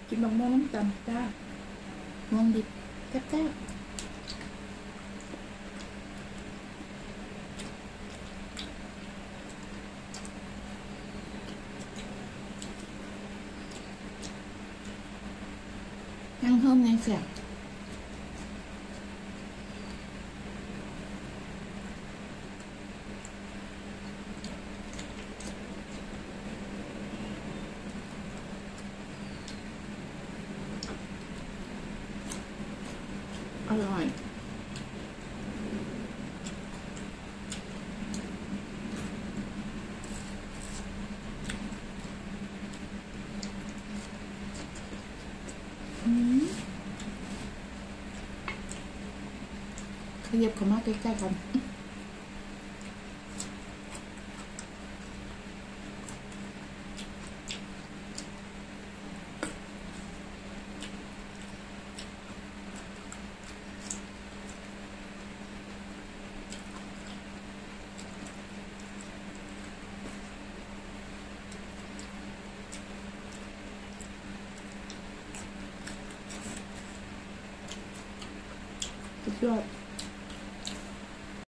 กินมะม่วงน้ำตาลจ้าม่วงดิบแซ่บๆยังเพิ่มในแซ่บอร่อยขยับเข้ามาใกล้ๆกันสุดยอด